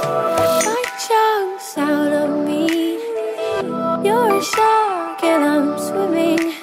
Light chunks out of me. You're a shark and I'm swimming.